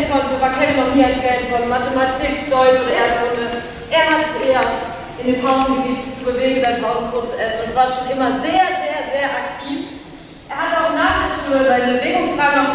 immer so, war Kevin noch nie ein Fan von Mathematik, Deutsch oder Erdkunde. Er hat es eher in den Pausen geliebt, sich zu bewegen, seinen Pausenbrot zu essen und war schon immer sehr, sehr, sehr aktiv. Er hat auch nach der Schule seine Bewegungsfragen noch